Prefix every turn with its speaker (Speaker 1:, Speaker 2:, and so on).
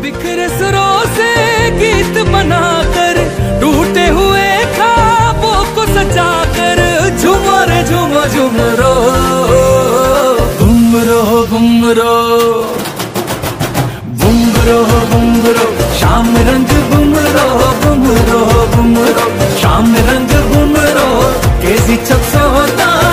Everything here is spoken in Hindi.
Speaker 1: बिखरे सुरों से गीत बनाकर, टूटे हुए ख्वाबों को सजाकर, झूमो रे झूमो झूम रो, घुमरो घुमरो घुमरो घुमरो, शाम रंग घुमरो घुमरो घुमरो, शाम रंग घुमरो, केसी चक्सो होता